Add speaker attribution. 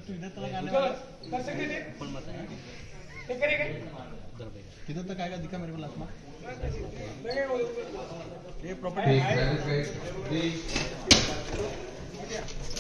Speaker 1: तू इधर तक आने वाला
Speaker 2: कर सकते थे
Speaker 1: कौन बताया
Speaker 2: ये करेगा
Speaker 1: किधर तक आएगा दिखा मेरे को लास्ट में
Speaker 2: लगे वो
Speaker 1: ये प्रॉपर्टी